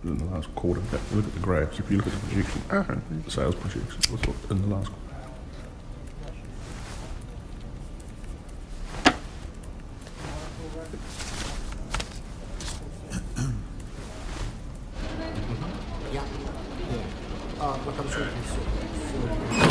in the last quarter. Look at the graphs. If you look at the projection, the sales projection, what's in the last quarter. Yeah. Look, I'm sure.